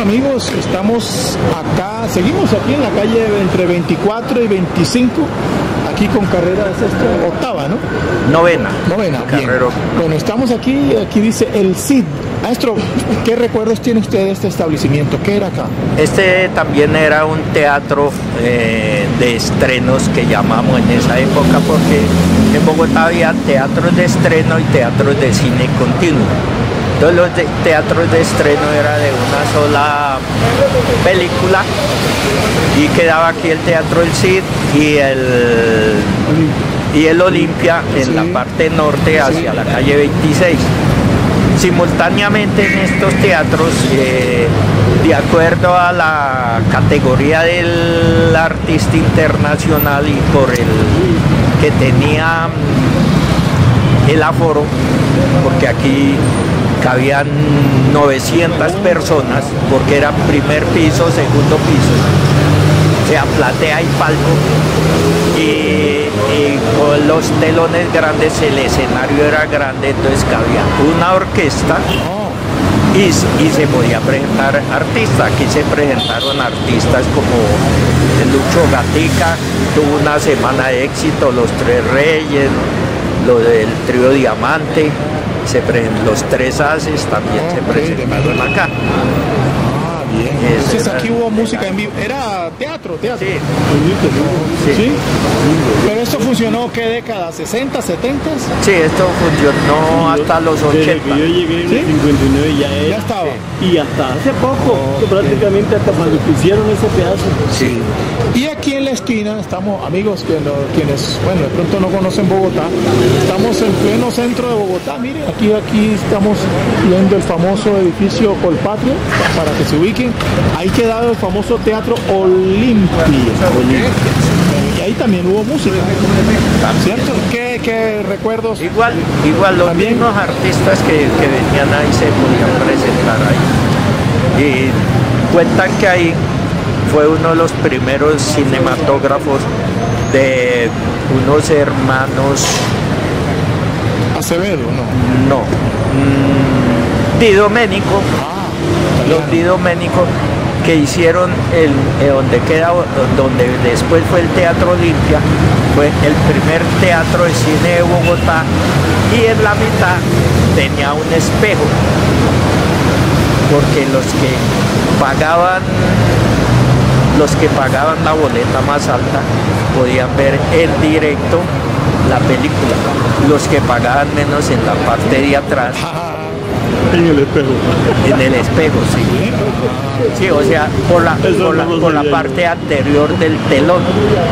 Bueno amigos, estamos acá, seguimos aquí en la calle entre 24 y 25, aquí con carrera, es esto, octava, ¿no? Novena. Bien. Bueno, estamos aquí dice el CID. Maestro, ¿qué recuerdos tiene usted de este establecimiento? ¿Qué era acá? Este también era un teatro de estrenos que llamamos en esa época, porque en Bogotá había teatros de estreno y teatros de cine continuo. Entonces los teatros de estreno era de una sola película y quedaba aquí el Teatro El Cid y el Olimpia en la parte norte hacia la calle 26. Simultáneamente en estos teatros, de acuerdo a la categoría del artista internacional y por el que tenía el aforo, porque aquí cabían 900 personas, porque era primer piso, segundo piso, o sea, platea y palco, y con los telones grandes el escenario era grande, entonces cabía una orquesta y se podía presentar artistas. Aquí se presentaron artistas como Lucho Gatica, tuvo una semana de éxito, Los Tres Reyes, lo del Trío Diamante, los Tres Haces también se presentaron acá. Bien. Entonces aquí hubo música en vivo. ¿Era teatro? Sí. ¿Sí? ¿Pero esto funcionó qué década? ¿60, 70? Sí, esto funcionó hasta los 80. Desde que yo llegué en el 59 ya estaba. Y hasta hace poco, prácticamente hasta cuando pusieron ese pedazo. Sí. Y aquí en la esquina estamos, amigos, quienes, bueno, de pronto no conocen Bogotá, estamos en pleno centro de Bogotá. Miren, aquí estamos viendo el famoso edificio Colpatrio, para que se ubiquen. Ahí quedaba el famoso Teatro Olimpia. Y ahí también hubo música, ¿cierto? ¿Qué recuerdos? Igual los mismos artistas que venían ahí se podían presentar ahí. Y cuentan que ahí fue uno de los primeros cinematógrafos de unos hermanos Acevedo, ¿no? No. Di Domenico. Los Di Domenico, que hicieron donde después fue el Teatro Olimpia, fue el primer teatro de cine de Bogotá, y en la mitad tenía un espejo, porque los que pagaban la boleta más alta podían ver en directo la película, los que pagaban menos en la parte de atrás. En el espejo. En el espejo, sí. Sí, o sea, por la parte anterior del telón.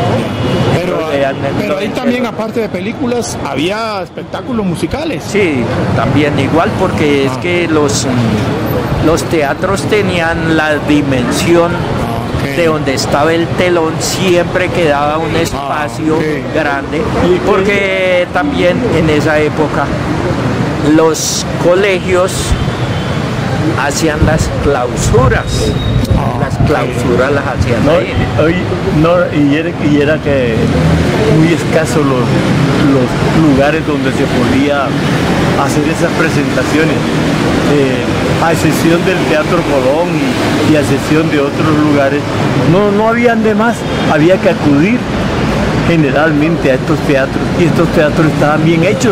Pero ahí también, aparte de películas, había espectáculos musicales. Sí, también igual, porque es que los teatros tenían la dimensión de donde estaba el telón, siempre quedaba un espacio grande, porque también en esa época los colegios hacían las clausuras. Las clausuras las hacían y era que muy escasos los lugares donde se podía hacer esas presentaciones, a excepción del Teatro Colón y a excepción de otros lugares, no habían de más, había que acudir generalmente a estos teatros, y estos teatros estaban bien hechos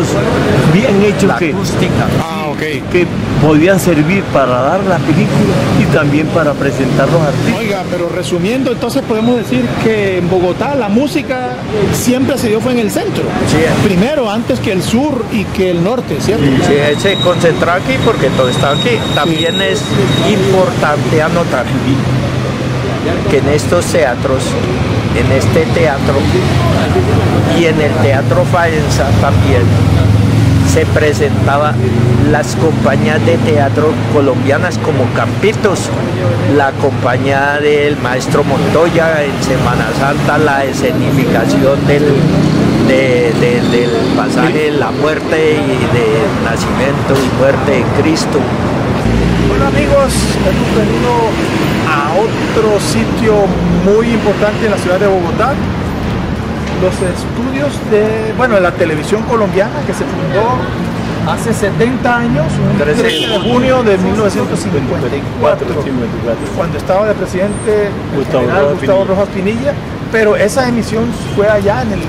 que podían servir para dar la película y también para presentar los artistas. Oiga, pero resumiendo, entonces podemos decir que en Bogotá la música siempre se dio fue en el centro. Sí. Primero, antes que el sur y que el norte, ¿cierto? Sí, se concentró aquí porque todo está aquí. También es importante anotar que en estos teatros, en este teatro y en el Teatro Faenza también se presentaban las compañías de teatro colombianas como Campitos, la compañía del maestro Montoya en Semana Santa, la escenificación del pasaje de la muerte y del nacimiento y muerte de Cristo. Bueno amigos, hemos venido a otro sitio muy importante en la ciudad de Bogotá, los estudios de la televisión colombiana, que se fundó hace 70 años, un 13 de junio de 1954, cuando estaba de presidente Gustavo Rojas Pinilla, pero esa emisión fue allá en el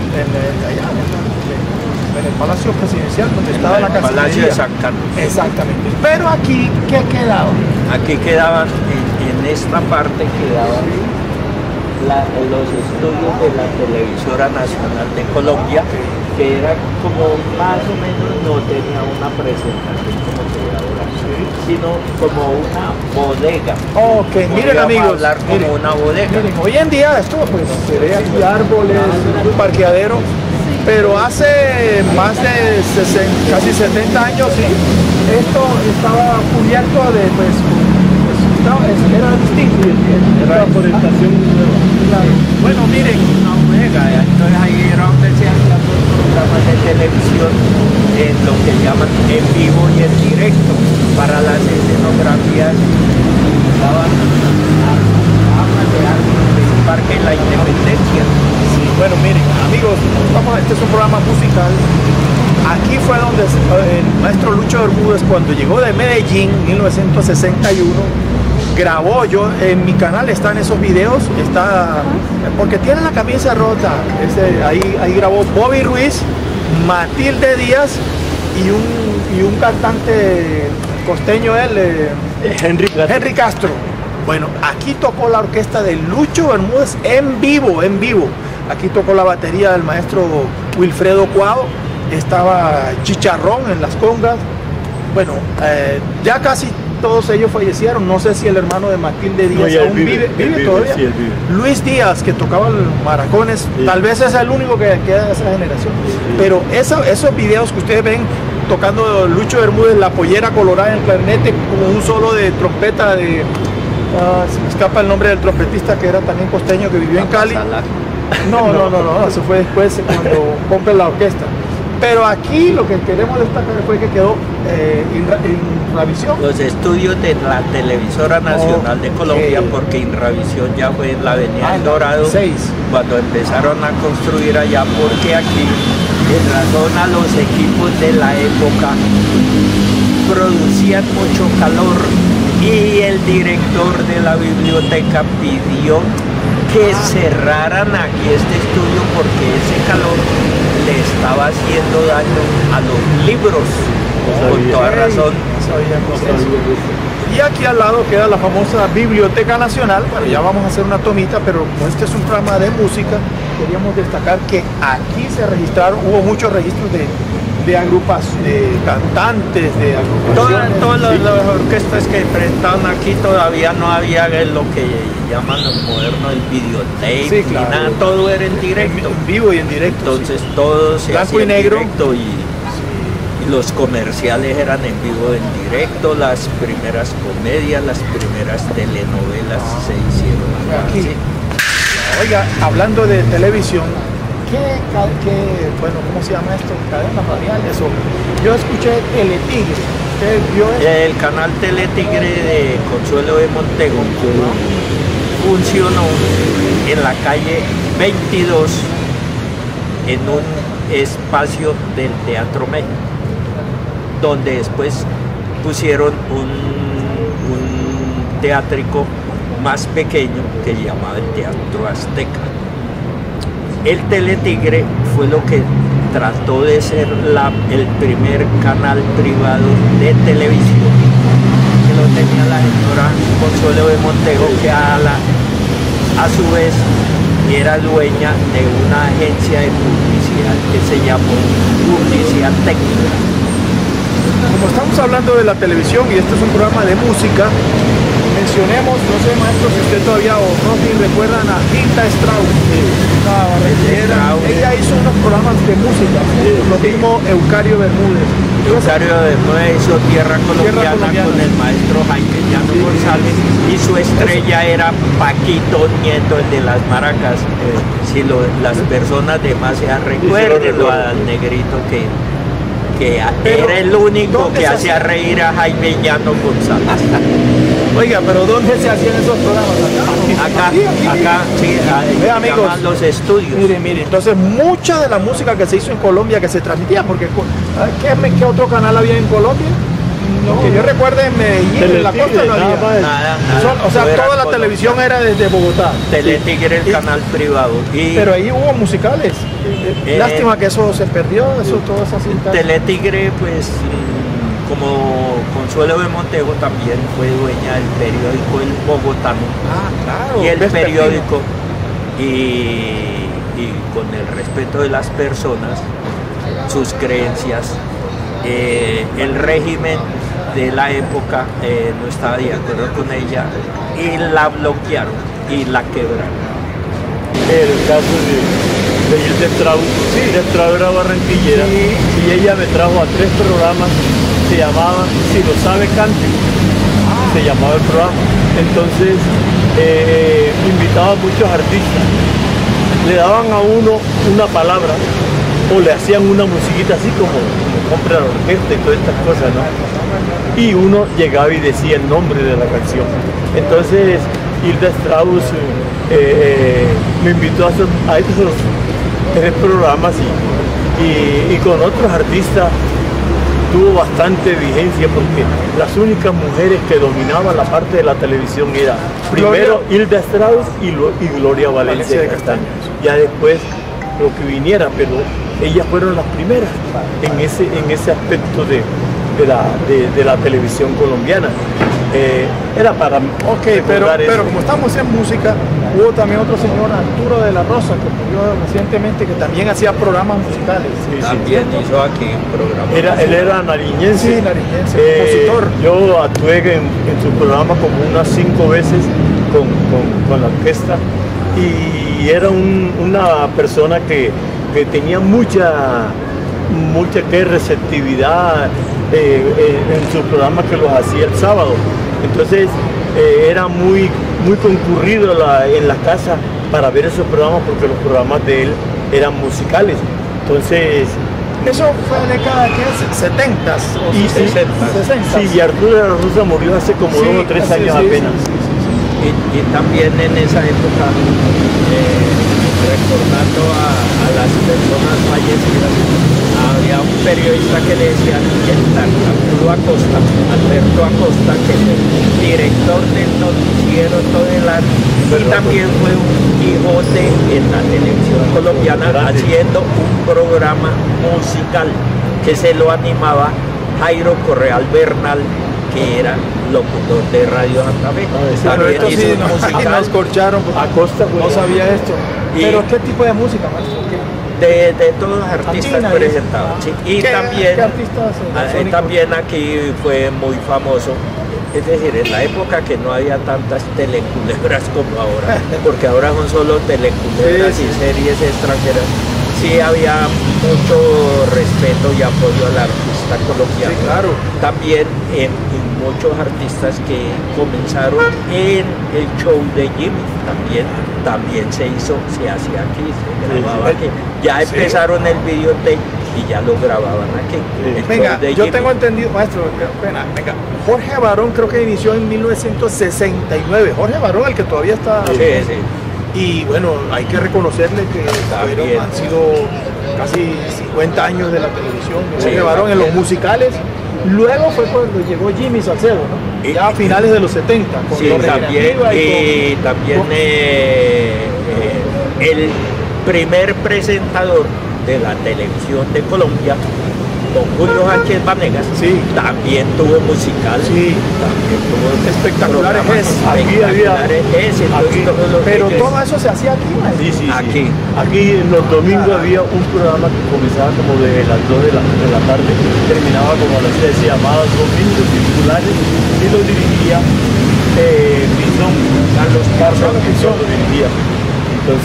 Palacio Presidencial, donde estaba la Cancillería. Palacio de San Carlos. Exactamente. Pero aquí, ¿qué quedaba? Aquí quedaban, en esta parte quedaban los estudios de la Televisora Nacional de Colombia, que era como más o menos, no tenía una presentación como se ve ahora, sino como una bodega. Ok, miren amigos, hablar como miren, una bodega. miren, hoy en día esto pues se ve aquí árboles, un parqueadero, pero hace más de casi 70 años sí, esto estaba cubierto de era distinto. Era forestación nueva. Bueno, miren, Una bodega, entonces ahí era donde se hacían los programas de televisión en lo que llaman en vivo y en directo. Para las escenografías estaban de árboles del Parque de la Independencia. sí, bueno, miren, amigos, este es un programa musical. Aquí fue donde el maestro Lucho Bermúdez, cuando llegó de Medellín en 1961, grabó. Yo en mi canal están esos videos, porque tiene la camisa rota. Ahí grabó Bobby Ruiz, Matilde Díaz y un cantante costeño, Henry Castro. Bueno, aquí tocó la orquesta de Lucho Bermúdez en vivo. Aquí tocó la batería del maestro Wilfredo Cuado, estaba Chicharrón en las congas. Bueno, ya casi todos ellos fallecieron. No sé si el hermano de Matilde Díaz aún vive todavía. Sí, él vive. Luis Díaz, que tocaba los maracones, sí. Tal vez es el único que queda de esa generación. Sí. Pero esos videos que ustedes ven tocando Lucho Bermúdez, la pollera colorada en el clarinete, como un solo de trompeta de... se me escapa el nombre del trompetista que era también costeño, que vivió en Cali. No, eso fue después cuando compra la orquesta. Pero aquí lo que queremos destacar fue que quedó Inravisión. Los estudios de la Televisora Nacional de Colombia, porque Inravisión ya fue en la Avenida El Dorado, 6. cuando empezaron a construir allá, porque aquí, en razón a los equipos de la época, producían mucho calor y el director de la biblioteca pidió que cerraran aquí este estudio porque ese calor le estaba haciendo daño a los libros, con toda razón. Y aquí al lado queda la famosa Biblioteca Nacional. Bueno, ya vamos a hacer una tomita, pero como este es un programa de música, queríamos destacar que aquí se registraron, hubo muchos registros de agrupaciones, de cantantes, de agrupaciones. Todas las orquestas que presentaban aquí todavía no había lo que llaman los modernos el videotape, Sí, claro. ni nada, todo era en directo. En vivo y en directo. Entonces todo se Blanco hacía y negro. en directo y los comerciales eran en vivo en directo, las primeras comedias, las primeras telenovelas se hicieron Aquí. sí. Oiga, hablando de televisión, bueno, ¿cómo se llama esto? Cadenas radiales. Yo escuché Teletigre. ¿Usted vio eso? El canal Teletigre de Consuelo de Montego funcionó en la calle 22 en un espacio del Teatro México, donde después pusieron un teátrico más pequeño que se llamaba el Teatro Azteca. El Teletigre fue lo que trató de ser el primer canal privado de televisión, que lo tenía la señora Consuelo de Montego, que a su vez era dueña de una agencia de publicidad que se llamó Publicidad Técnica. Como estamos hablando de la televisión y este es un programa de música, mencionemos, no sé maestro si usted todavía o no si recuerdan a Hilda Strauss, ella hizo unos programas de música, lo mismo Eucario Bermúdez. Eucario Bermúdez hizo Tierra Colombiana con el maestro Jaime Llano González y su estrella era Paquito Nieto, el de las maracas. Si las personas de más se recuerden al negrito que era el único que hacía reír a Jaime Llano González. Oiga, pero ¿dónde se hacían esos programas? Acá acá, sí, Ve, amigos, llaman los estudios. Mire, entonces mucha de la música que se hizo en Colombia, que se transmitía, porque ¿qué otro canal había en Colombia? No, que yo recuerde en Medellín, en la costa no había. Nada. O sea, toda la televisión era desde Bogotá. Teletigre, el canal privado. Pero ahí hubo musicales. Lástima que eso se perdió, todas esas cintas. Teletigre, pues, como Consuelo de Montejo, también fue dueña del periódico El Bogotano. Ah, claro. Y el periódico, y con el respeto de las personas, sus creencias, el régimen de la época no estaba de acuerdo con ella y la bloquearon y la quebraron. El caso de Hilda Strauss. Sí. Hilda Strauss era barranquillera, y ella me trajo a 3 programas, se llamaba Si lo sabe cante, se llamaba el programa. Entonces invitaba a muchos artistas, le daban a uno una palabra o le hacían una musiquita así como compra la orquesta y todas estas cosas, ¿no? Y uno llegaba y decía el nombre de la canción. Entonces Hilda Strauss me invitó a esos 3 programas y con otros artistas tuvo bastante vigencia, porque las únicas mujeres que dominaban la parte de la televisión era primero Hilda Strauss y Gloria Valencia de Castaño. Ya después lo que viniera, pero ellas fueron las primeras en ese aspecto de la televisión colombiana. Era para pero como estamos en música, hubo también otro señor, Arturo de la Rosa, que murió recientemente, que también hacía programas musicales. También hizo aquí un programa. Él era nariñense. Sí, nariñense, compositor. Yo actué en su programa como unas 5 veces con la orquesta, y era una persona que tenía mucha receptividad en sus programas, que los hacía el sábado. Entonces era muy concurrido en la casa para ver esos programas, porque los programas de él eran musicales. Entonces eso fue en la década de 70s o 60s. Sí, y Arturo de la Rosa murió hace como 2 o 3 años apenas. Y también en esa época, recordando a las personas fallecidas, había un periodista que le decían Alberto Acosta, que es el director del noticiero Todelar, y también fue un Quijote en la televisión colombiana, haciendo un programa musical que se lo animaba Jairo Correal Bernal, que era locutor de Radio Santa Fe. También hizo musical. Nos corcharon Acosta, no sabía esto. Pero ¿qué tipo de música, maestro? De todos los artistas presentados. Sí. Y también, ¿qué artistas también aquí fue muy famoso, es decir, en la época que no había tantas teleculebras como ahora, porque ahora son solo teleculebras y series extranjeras. Sí había mucho respeto y apoyo al artista colombiano. Sí, claro. También en muchos artistas que comenzaron en el show de Jimmy, también se hacía aquí, se grababa aquí. Ya empezaron el videotape y ya lo grababan aquí. Venga, yo tengo entendido, maestro, venga, Jorge Barón creo que inició en 1969. Jorge Barón, el que todavía está... Sí. Y bueno, hay que reconocerle que han sido casi 50 años de la televisión. Jorge Barón en los musicales. Luego fue cuando llegó Jimmy Salcedo, ¿no? Ya a finales de los 70. Con también el primer presentador de la televisión de Colombia, don Julio Sánchez Vanegas, también tuvo musical. Sí, también tuvo espectaculares. Pero todo eso se hacía aquí, maestro. Sí. Aquí en los domingos había un programa que comenzaba como de las 2 de la tarde, terminaba como a las 3, llamado Domingos Circulares, y lo dirigía Carlos Pinzón lo dirigía.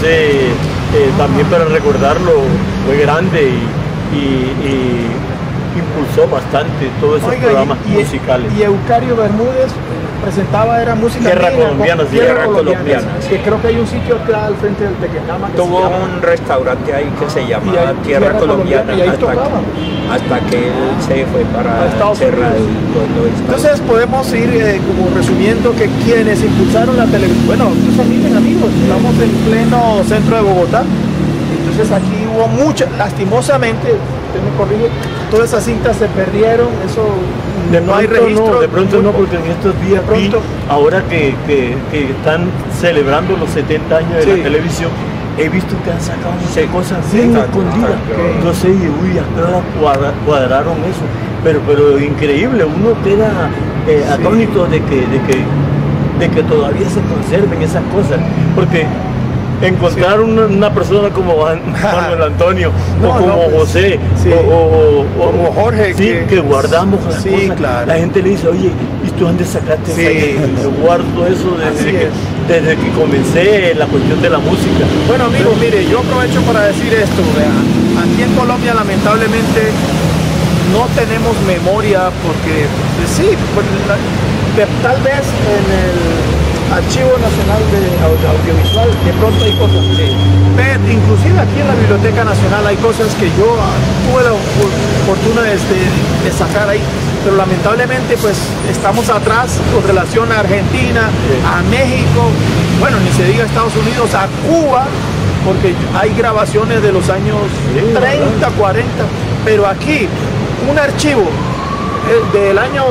Entonces también para recordarlo, fue grande y impulsó bastante todos esos Oiga, programas musicales. Y Eucario Bermúdez presentaba, era música Tierra andina, colombiana, sí, Tierra colombiana. Que creo que hay un sitio acá al frente del Tequendama que Tuvo se llama, un restaurante ahí que se Y llamaba ahí, Tierra Colombiana y ahí tocaba. hasta que él se fue A para Estados cerrar Unidos. los Estados. Entonces podemos ir como resumiendo que quienes impulsaron la televisión, bueno, ustedes miren amigos, estamos en pleno centro de Bogotá, entonces aquí hubo muchas, lastimosamente, usted me corrige, todas esas cintas se perdieron, eso no hay registro. De pronto no, porque en estos días vi, ahora que están celebrando los 70 años de Sí. la televisión, he visto que han sacado muchas cosas Sí, bien claro, escondidas. claro. Entonces, uy, ¿a qué hora cuadraron eso? Pero increíble, uno queda atónito de que todavía se conserven esas cosas, porque encontrar una persona como Manuel Antonio No, o como no, pues, José sí. o Como Jorge, sí, que guardamos las sí, cosas. claro. La gente le dice, oye, ¿y tú dónde sacaste Sí. esa? Yo guardo eso Así es. desde que comencé la cuestión de la música. Bueno amigos, mire, yo aprovecho para decir esto, vea, aquí en Colombia lamentablemente no tenemos memoria porque, pues, sí, pues, tal vez en el Archivo Nacional de Audiovisual de pronto hay cosas, pero inclusive aquí en la Biblioteca Nacional hay cosas que yo tuve la fortuna de sacar ahí, pero lamentablemente pues estamos atrás con relación a Argentina, a México, bueno, ni se diga Estados Unidos, a Cuba, porque hay grabaciones de los años 30, 40, pero aquí un archivo del año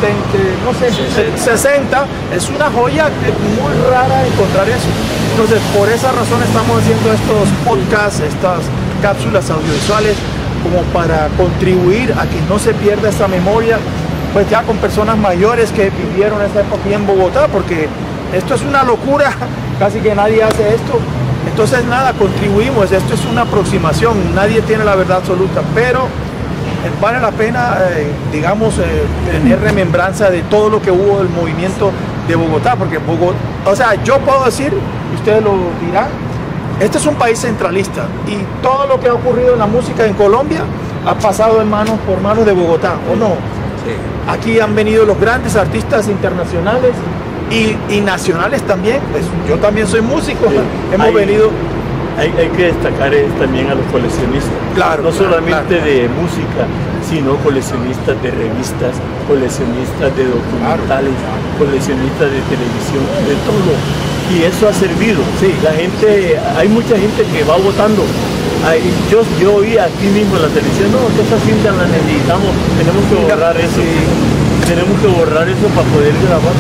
60 es una joya, es muy rara encontrar eso. Entonces por esa razón estamos haciendo estos podcasts, estas cápsulas audiovisuales, como para contribuir a que no se pierda esta memoria, pues ya con personas mayores que vivieron esta época aquí en Bogotá, porque esto es una locura, casi que nadie hace esto. Entonces nada, contribuimos, esto es una aproximación, nadie tiene la verdad absoluta, pero vale la pena, digamos, tener remembranza de todo lo que hubo del movimiento de Bogotá, porque Bogotá, o sea, yo puedo decir, y ustedes lo dirán, este es un país centralista y todo lo que ha ocurrido en la música en Colombia ha pasado por manos de Bogotá, ¿o no? Sí. Aquí han venido los grandes artistas internacionales y nacionales también, pues yo también soy músico, Sí. hemos venido... Hay que destacar también a los coleccionistas, Claro, no claro, solamente claro. de música, sino coleccionistas de revistas, coleccionistas de documentales, coleccionistas de televisión, de todo. Y eso ha servido. Sí. La gente, hay mucha gente que va votando. Yo oí aquí mismo en la televisión, no, que esa cinta la necesitamos, tenemos que borrar eso. Tenemos que borrar eso para poder grabar.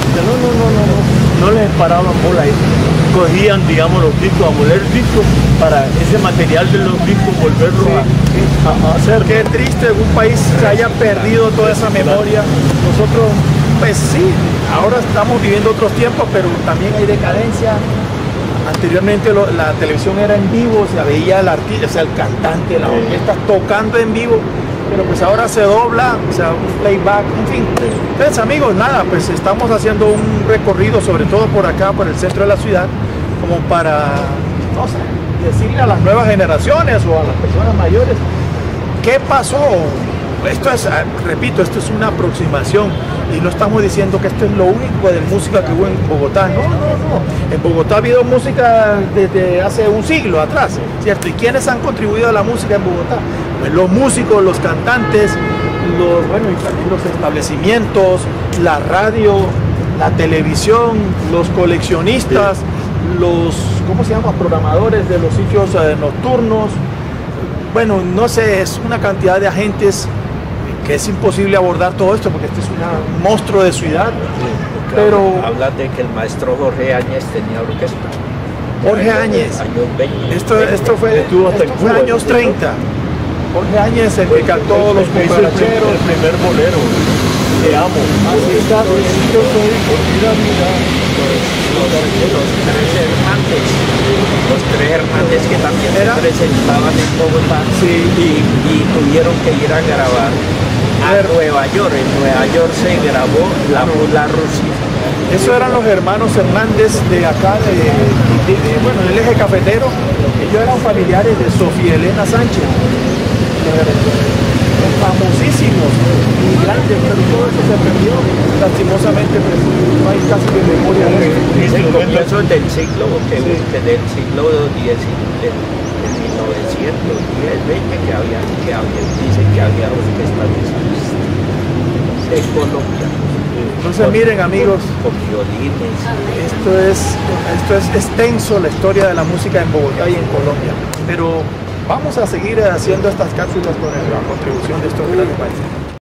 No les paraban bola ahí. Cogían, digamos, los discos, a moler discos para ese material de los discos volverlo a hacer. Qué triste que un país se haya perdido toda esa memoria. Nosotros, pues sí, ahora estamos viviendo otros tiempos, pero también hay decadencia. Anteriormente la televisión era en vivo, se veía el artista, o sea, el cantante, la orquesta tocando en vivo, pero pues ahora se dobla, o sea, un playback, en fin. Entonces amigos, nada, pues estamos haciendo un recorrido, sobre todo por acá, por el centro de la ciudad, como para, no sé, decirle a las nuevas generaciones o a las personas mayores, ¿qué pasó? Esto es, repito, esto es una aproximación y no estamos diciendo que esto es lo único de música que hubo en Bogotá. No. En Bogotá ha habido música desde hace un siglo atrás, ¿cierto? ¿Y quiénes han contribuido a la música en Bogotá? Pues los músicos, los cantantes, y también los establecimientos, la radio, la televisión, los coleccionistas, los, ¿cómo se llama? Programadores de los sitios nocturnos. Bueno, no sé, es una cantidad de agentes que es imposible abordar todo esto porque este es un monstruo de ciudad. Pero habla de que el maestro Jorge Áñez tenía orquesta. Jorge Áñez, Años 20. esto fue años 30. Jorge Áñez, el que cantó los hizo cucaracheros. el primer bolero, Te amo. Así está, yo soy, Los tres Hernández que también se presentaban en Bogotá y tuvieron que ir a grabar a Nueva York. En Nueva York se grabó La Mula Rusia. Esos eran los hermanos Hernández de acá, del eje cafetero. Ellos eran familiares de Sofía Elena Sánchez. famosísimos y grandes, pero todo eso se perdió. Lastimosamente, pues, no hay casi de memoria de eso. Comienzos del siglo, Sí. del siglo X, del 1910, 20, dicen que había orquestas de Colombia. Entonces, miren, amigos, con violines. esto es extenso la historia de la música en Bogotá y en Colombia, pero vamos a seguir haciendo estas cápsulas con la contribución de estos grandes países.